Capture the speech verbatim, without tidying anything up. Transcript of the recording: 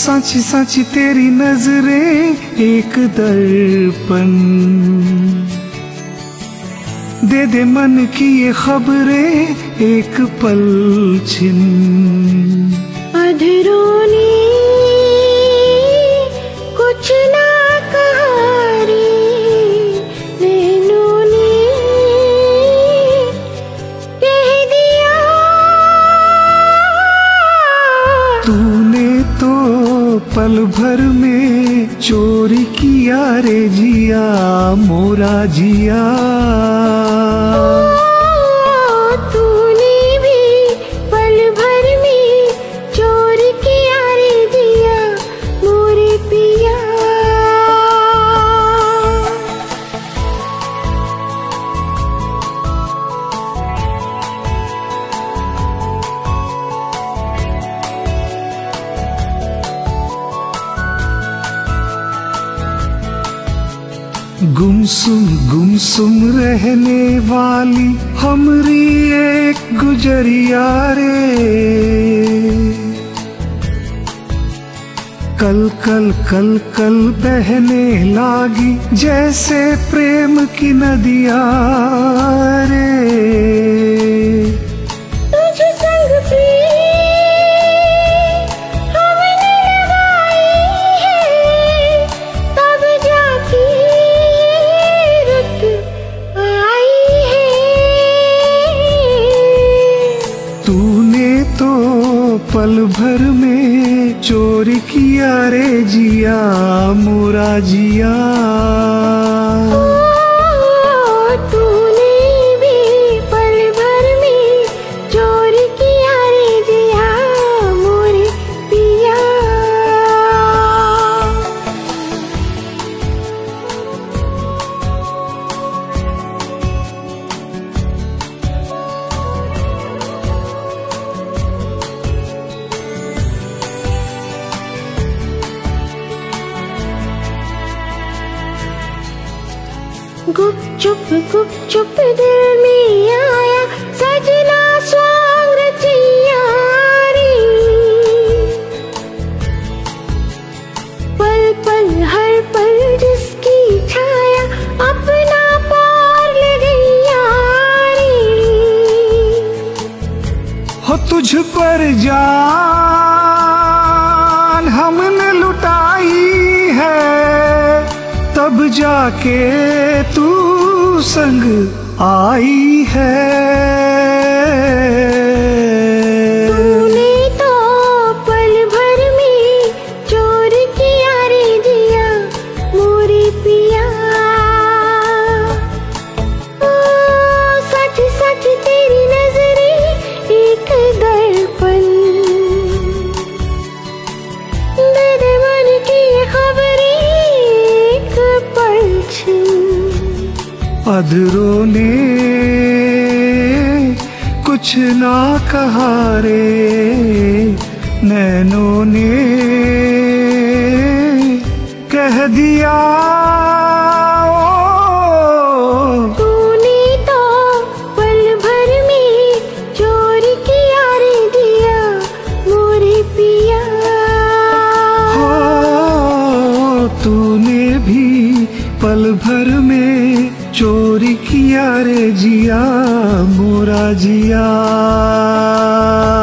सांची सांची तेरी नजरें एक दर्पण, दे दे मन की ये खबरें एक पलछिन। अधरों ने कुछ ना कहा रे, नैनों ने कह दिया। तूने तो पल भर में चोरी किया रे जिया, मोरा जिया। तूने भी पल भर में चोरी किया रे जिया, मोरे पिया। गुमसुम गुमसुम रहने वाली हमरी एक गुजरिया रे, कल कल कल कल बहने लागी जैसे प्रेम की नदियां रे। तुझ संग प्रीत हमने लगाई है, तब जाके रुत आई है। तूने तो पल भर में चोरी किया रे जिया, मोरा जिया। तूने भी पल भर में चोरी किया रे जिया, मोरे पिया। गुपचुप गुपचुप दिल में आया सजना स्वांग रचैया रे, पल पल हर पल जिसकी छाया अपना पार ले गैया रे। हो तुझ पर जान हमने लुटाई है, तब जाके तू संग आई है। तूने तो पल भर में चोरी किया रे जिया, मोरे पिया। ओ सच सच तेरी नजरें एक दर्पण, दे दे मन की खबरें एक पलछिन। अधरों ने कुछ ना कहा रे, नैनों ने कह दिया। ओ तूने तो पल भर में चोरी किया रे जिया, मोरे पिया। हो तूने भी पल भर में चोरी किया रे जिया, मोरा जिया।